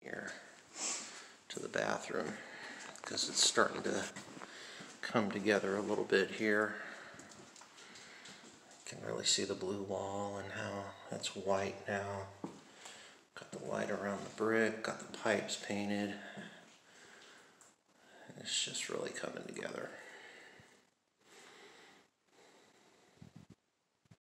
here to the bathroom because it's starting to come together a little bit here. You can really see the blue wall and how it's white now. Got the white around the brick, got the pipes painted. It's just really coming together.